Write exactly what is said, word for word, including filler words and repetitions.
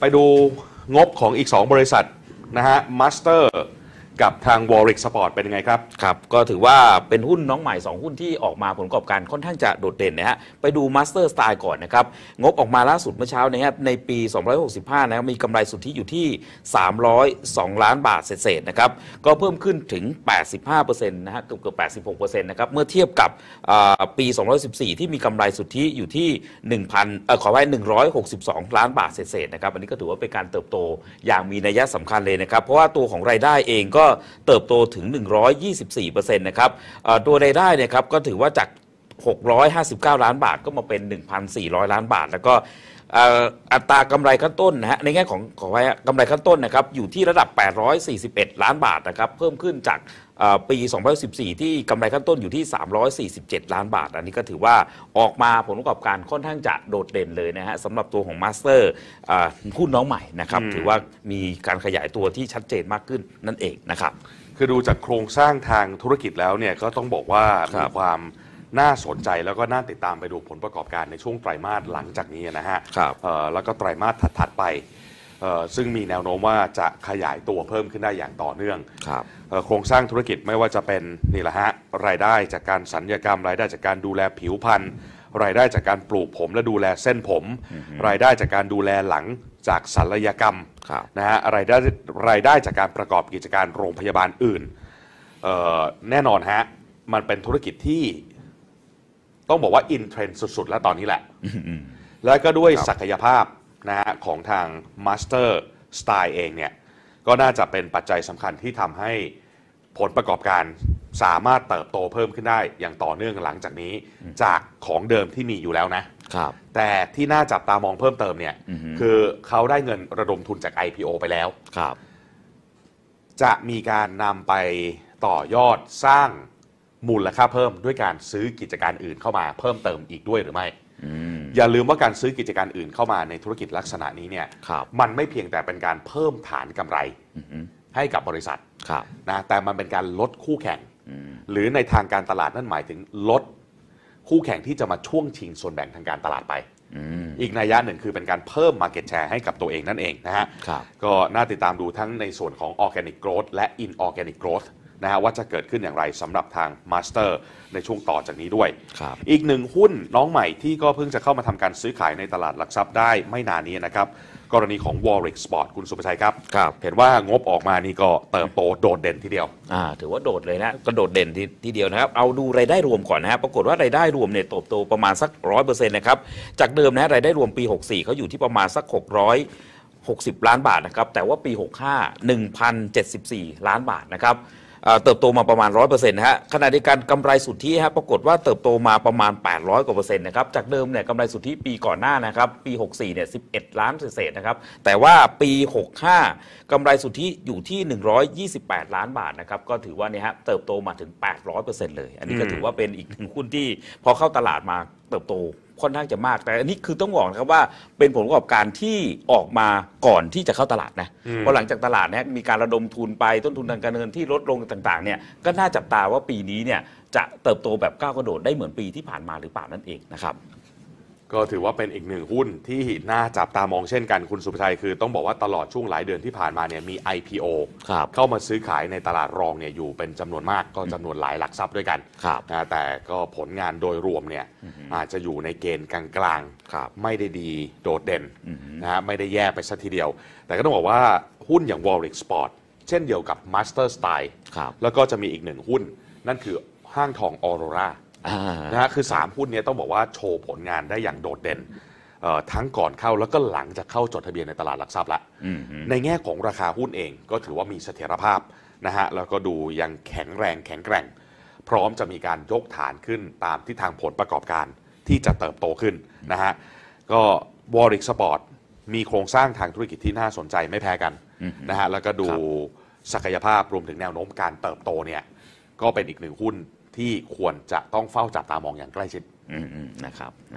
ไปดูงบของอีกสองบริษัทนะฮะ Master กับทาง Warwick Sport เป็นยังไงครับครับก็ถือว่าเป็นหุ้นน้องใหม่สองหุ้นที่ออกมาผลประกอบการค่อนข้างจะโดดเด่นนะฮะไปดู Master Style ก่อนนะครับงบออกมาล่าสุดเมื่อเช้านะครับในปีสองร้อยหกสิบห้านะครับมีกำไรสุทธิอยู่ที่สามร้อยสองล้านบาทเศษๆนะครับก็เพิ่มขึ้นถึง แปดสิบห้าเปอร์เซ็นต์ นะฮะเกือบเกือบ แปดสิบหกเปอร์เซ็นต์ นะครับเมื่อเทียบกับปีสองร้อยสิบสี่ที่มีกำไรสุทธิอยู่ที่ หนึ่งพัน เอ่อขอไว้หนึ่งร้อยหกสิบสองล้านบาทเศษๆนะครับอันนี้ก็ถือว่าเป็นการเติบโตอย่างมีนัยสำคัญเลยนะครับเพราะว่าตัวของรายได้เองก็เติบโตถึง หนึ่งร้อยยี่สิบสี่เปอร์เซ็นต์ นะครับตัวรายได้เนี่ยครับก็ถือว่าจากหกร้อยห้าสิบเก้าล้านบาทก็มาเป็น หนึ่งพันสี่ร้อยล้านบาทแล้วก็อัตรากำไรขั้นต้นนะฮะในแง่ของขอไว้กำไรขั้นต้นนะครับอยู่ที่ระดับแปดร้อยสี่สิบเอ็ดล้านบาทนะครับเพิ่มขึ้นจากปีสองพันสิบสี่ที่กำไรขั้นต้นอยู่ที่สามร้อยสี่สิบเจ็ดล้านบาทอันนี้ก็ถือว่าออกมาผลประกอบการค่อนข้างจะโดดเด่นเลยนะฮะสำหรับตัวของ Master หุ้นน้องใหม่นะครับถือว่ามีการขยายตัวที่ชัดเจนมากขึ้นนั่นเองนะครับคือดูจากโครงสร้างทางธุรกิจแล้วเนี่ยก็ต้องบอกว่ามีความน่าสนใจแล้วก็น่าติดตามไปดูผลประกอบการในช่วงไตรมาสหลังจากนี้นะฮะแล้วก็ไตรมาสถัดๆไปซึ่งมีแนวโน้มว่าจะขยายตัวเพิ่มขึ้นได้อย่างต่อเนื่องโครงสร้างธุรกิจไม่ว่าจะเป็นนี่แหละฮะรายได้จากการสัญญกรรมรายได้จากการดูแลผิวพรรณรายได้จากการปลูกผมและดูแลเส้นผมรายได้จากการดูแลหลังจากศัลยกรรมนะฮะรายได้รายได้จากการประกอบกิจการโรงพยาบาลอื่นแน่นอนฮะมันเป็นธุรกิจที่ต้องบอกว่าอินเทรนด์สุดๆแล้วตอนนี้แหละแล้วก็ด้วยศักยภาพนะฮะของทาง Master Style เองเนี่ยก็น่าจะเป็นปัจจัยสำคัญที่ทำให้ผลประกอบการสามารถเติบโตเพิ่มขึ้นได้อย่างต่อเนื่องหลังจากนี้จากของเดิมที่มีอยู่แล้วนะแต่ที่น่าจับตามองเพิ่มเติมเนี่ยคือเขาได้เงินระดมทุนจาก ไอ พี โอ ไปแล้วจะมีการนำไปต่อยอดสร้างมูลค่าเพิ่มด้วยการซื้อกิจการอื่นเข้ามาเพิ่มเติมอีกด้วยหรือไม่อย่าลืมว่าการซื้อกิจการอื่นเข้ามาในธุรกิจลักษณะนี้เนี่ยมันไม่เพียงแต่เป็นการเพิ่มฐานกำไรให้กับบริษัทนะแต่มันเป็นการลดคู่แข่งหรือในทางการตลาดนั่นหมายถึงลดคู่แข่งที่จะมาช่วงชิงส่วนแบ่งทางการตลาดไปอีกนัยยะหนึ่งคือเป็นการเพิ่ม market share ให้กับตัวเองนั่นเองนะฮะก็น่าติดตามดูทั้งในส่วนของ organic growth และ inorganic growthนะฮะว่าจะเกิดขึ้นอย่างไรสำหรับทาง Master ในช่วงต่อจากนี้ด้วยอีกหนึ่งหุ้นน้องใหม่ที่ก็เพิ่งจะเข้ามาทำการซื้อขายในตลาดหลักทรัพย์ได้ไม่นานนี้นะครับกรณีของ Warwick Sport คุณสุภชัยครับเห็นว่างบออกมานี่ก็เติบโตโดดเด่นทีเดียวอ่าถือว่าโดดเลยนะก็โดดเด่นทีทีเดียวนะครับเอาดูรายได้รวมก่อนนะฮะปรากฏว่ารายได้รวมเนี่ยเติบโตประมาณสัก ร้อยเปอร์เซ็นต์ นะครับจากเดิมนะรายได้รวมปีหกสิบสี่เขาอยู่ที่ประมาณสักหกร้อยหกสิบล้านบาทนะครับแต่ว่าปีหกสิบห้า หนึ่งพันเจ็ดสิบสี่ล้านบาทนะครับเติบโตมาประมาณ ร้อยเปอร์เซ็นต์ นะฮะขณะเดียวกันกำไรสุทธิฮะปรากฏว่าเติบโตมาประมาณแปดร้อยกว่าเปอร์เซ็นต์นะครับจากเดิมเนี่ยกำไรสุทธิปีก่อนหน้านะครับปีหกสิบสี่เนี่ยสิบเอ็ดล้านเศษๆนะครับแต่ว่าปีหกสิบห้ากำไรสุทธิอยู่ที่หนึ่งร้อยยี่สิบแปดล้านบาทนะครับก็ถือว่าเนี่ยฮะเติบโตมาถึง แปดร้อยเปอร์เซ็นต์ เลยอันนี้ก็ถือว่าเป็นอีกหนึ่งหุ้นที่พอเข้าตลาดมาเติบโตค่อนข้างจะมากแต่อันนี้คือต้องบอกนะครับว่าเป็นผลประกอบการที่ออกมาก่อนที่จะเข้าตลาดนะเพราะหลังจากตลาดเนี่ยมีการระดมทุนไปต้นทุนทางการเงินที่ลดลงต่างๆเนี่ยก็น่าจับตาว่าปีนี้เนี่ยจะเติบโตแบบก้าวกระโดดได้เหมือนปีที่ผ่านมาหรือเปล่านั่นเองนะครับก็ถือว่าเป็นอีกหนึ่งหุ้นที่น่าจับตามองเช่นกันคุณสุภชัยคือต้องบอกว่าตลอดช่วงหลายเดือนที่ผ่านมาเนี่ยมี ไอ พี โอ เข้ามาซื้อขายในตลาดรองเนี่ยอยู่เป็นจำนวนมากก็จำนวนหลายหลักทรัพย์ด้วยกันนะแต่ก็ผลงานโดยรวมเนี่ยอาจจะอยู่ในเกณฑ์กลางๆไม่ได้ดีโดดเด่นนะฮะไม่ได้แย่ไปสักทีเดียวแต่ก็ต้องบอกว่าหุ้นอย่าง Warwick Sport เช่นเดียวกับ Master Style แล้วก็จะมีอีกหนึ่งหุ้นนั่นคือห้างทองออโรรานะฮะคือสามหุ้นนี้ต้องบอกว่าโชว์ผลงานได้อย่างโดดเด่นทั้งก่อนเข้าแล้วก็หลังจากเข้าจดทะเบียนในตลาดหลักทรัพย์ละในแง่ของราคาหุ้นเองก็ถือว่ามีเสถียรภาพนะฮะแล้วก็ดูยังแข็งแรงแข็งแกร่งพร้อมจะมีการยกฐานขึ้นตามที่ทางผลประกอบการที่จะเติบโตขึ้นนะฮะก็ Warwick Sport มีโครงสร้างทางธุรกิจที่น่าสนใจไม่แพ้กันนะฮะแล้วก็ดูศักยภาพรวมถึงแนวโน้มการเติบโตเนี่ยก็เป็นอีกหนึ่งหุ้นที่ควรจะต้องเฝ้าจับตามองอย่างใกล้ชิดนะครับ